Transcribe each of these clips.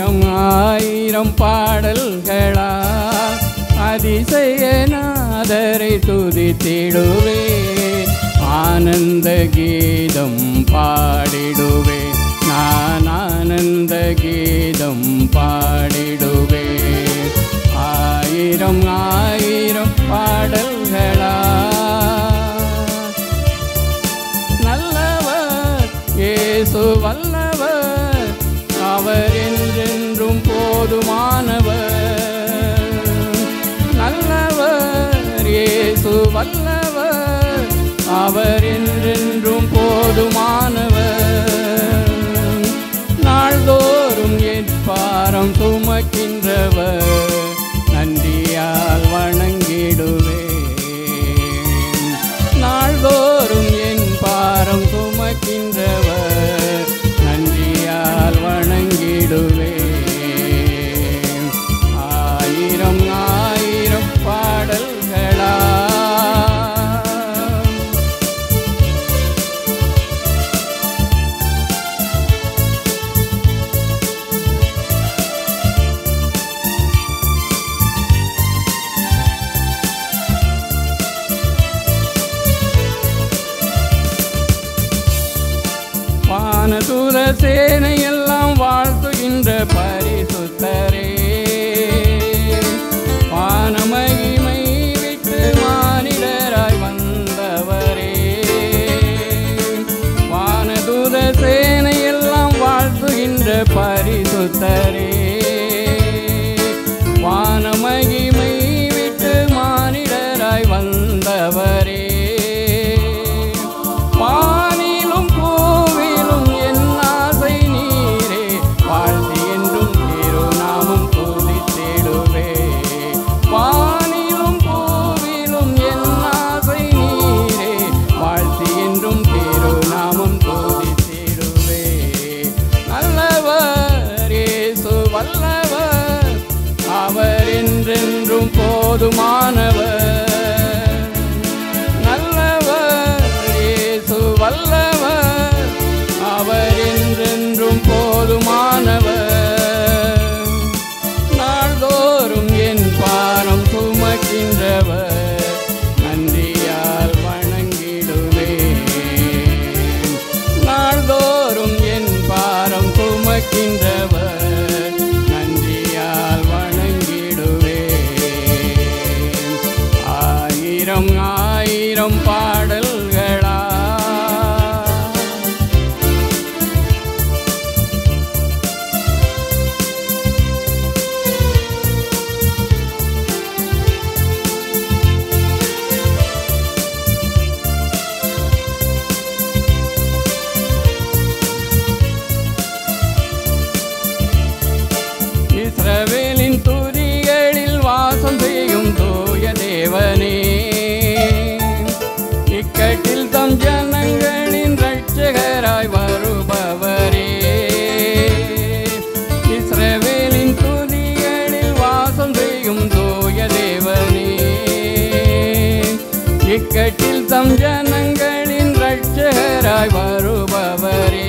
ஆயிரம் ஆயிரம் பாடல்களால் அதிசயநாதரை துதித்திடுவே, ஆனந்த கீதம் பாடிடுவே, நான் ஆனந்த கீதம் பாடிடுவே. ஆயிரம் ஆயிரம் பாடல்களால் நல்லவர் இயேசு வல்லவர், அவர் என்றென்றும் போதுமானவர். நல்லவர் இயேசு வல்லவர், அவர் என்றென்றும் போதுமானவர். நாள்தோறும் என் பாரம் சுமக்கின்றவர், நன்றியால் வணங்கிடுவேன். நாள்தோறும் என் பாரம் சுமக்கின்றவர், நன்றியால் வணங்கிடுவேன். ஆயிரம் ஆயிரம் பாடல்களா வானதூத சேனையெல்லாம் வாழ்த்துகின்ற பரிசுத்தரே, வானமகிமை விட்டு மானிடராய் வந்தவரே. வானதூத சேனையெல்லாம் வாழ்த்துகின்ற பரிசுத்தரே, வானமகிமை விட்டு மானிடராய் வந்தவரே. வானிலும் பூவிலும் என் ஆசை நீரே, வாழ்த்தி என்றும் திருநாமம் துதித்திடுவே. வானிலும் பூவிலும் என் ஆசை நீரே, வாழ்த்தி என்றும் திருநாமம் துதித்திடுவே. நல்லவர் இயேசு வல்லவர், அவர் என்றென்றும் போதுமானவர். வல்லவர், அவர் என்றென்றும் போதுமானவர். நாள்தோறும் என் பாரம் சுமக்கின்றவர், நன்றியால் வணங்கிடுவேன். நாள்தோறும் என் பாரம் சுமக்கின்றவர், நன்றியால் வணங்கிடுவேன். ஆயிரம் ஆயிரம் பாடல்களா இஸ்ரவேலின் துதிகளில் வாசம் செய்யும் தூய தேவனே, இக்கட்டில் தம் ஜனங்களின் இரட்சகராய் வருபவரே. இஸ்ரவேலின் துதிகளில் வாசம் செய்யும் தூய தேவனே, இக்கட்டில் தம் ஜனங்களின் இரட்சகராய் வருபவரே.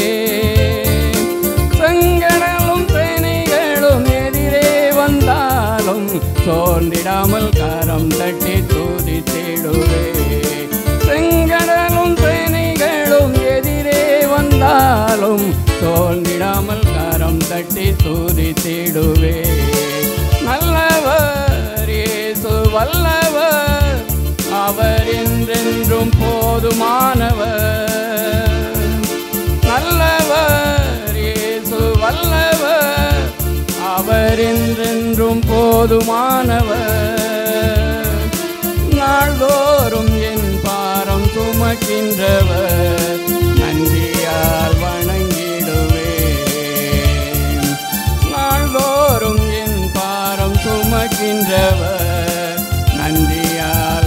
சங்கடலும் சேனைகளும் எதிரே வந்தாலும் சோர்ந்திடாமல் கரம் தட்டி துதித்திடுவே. செங்கடலும் சேனைகளும் எதிரே வந்தாலும் சோர்ந்திடாமல் கரம் தட்டி துதித்திடுவே. நல்லவர் இயேசு வல்லவர், அவர் என்றென்றும் போதுமானவர். நல்லவர் இயேசு வல்லவர், அவர் என்றென்றும் போதுமானவர். நாள்தோறும் என் பாரம் சுமக்கின்றவர், நன்றியால் வணங்கிடுவேன். நாள்தோறும் என் பாரம் சுமக்கின்றவர், நன்றியால்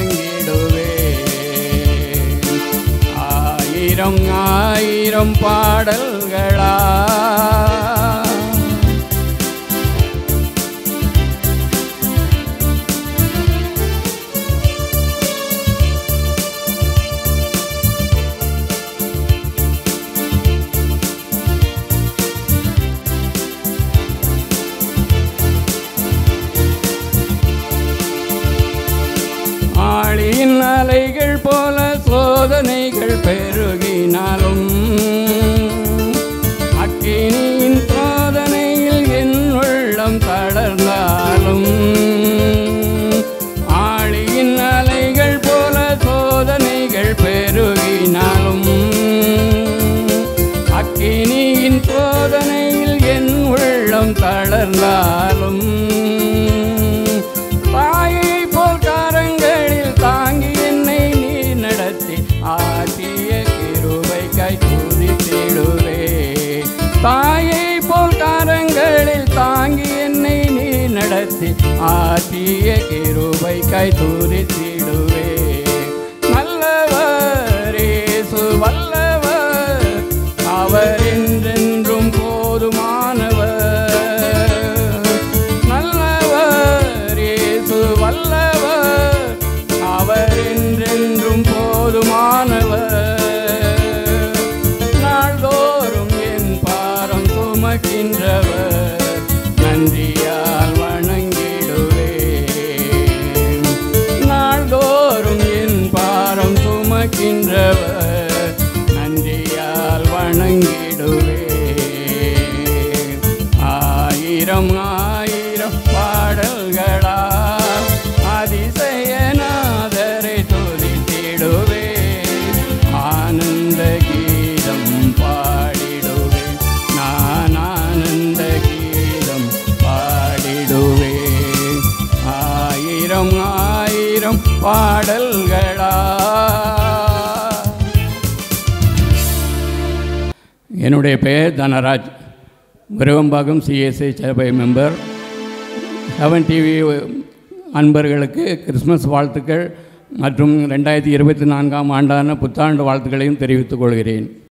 வணங்கிடுவேன். ஆயிரம் ஆயிரம் பாடல்களா சோதனைகள் பெருகினாலும் அக்கினியின் சோதனையில் என் உள்ளம் தளர்ந்தாலும் ஆழியின் அலைகள் போல சோதனைகள் பெருகினாலும் அக்கினியின் சோதனையில் என் உள்ளம் தளர்ந்தாலும் தாயை போல் கரங்களில் தாங்கி என்னை நீ நடத்தி ஆற்றிய கிருபைக்காய் துதித்திடுவே. தாயை போல் கரங்களில் தாங்கி என்னை நீ நடத்தி ஆற்றிய கிருபைக்காய் துதித்திடுவே. நல்லவர் இயேசு வல்லவர், அவர் என்றென்றும் போதுமானவர். நல்லவர் இயேசு வல்லவர், அவர் என்றென்றும் போதுமானவர். நாள்தோறும் என் பாரம் சுமக்கின்றவர், நன்றியால் வணங்கிடுவேன். நாள்தோறும் என் பாரம் சுமக்கின்றவர், நன்றியால் வணங்கிடுவேன். ஆயிரம் ஆயிரம் பாடல்களால் அதிசயநாதரை துதித்திடுவேன். ஆனந்த கீதம் பாடிடுவேன், நான் ஆனந்த கீதம் பாடிடுவேன். ஆயிரம் ஆயிரம் பாடல்களா. என்னுடைய பெயர் தனராஜ், விருவம்பாக்கம் சிஎஸ்ஐ சபை மெம்பர். 7 டிவி அன்பர்களுக்கு கிறிஸ்மஸ் வாழ்த்துக்கள் மற்றும் 2024ஆம் ஆண்டான புத்தாண்டு வாழ்த்துக்களையும் தெரிவித்துக் கொள்கிறேன்.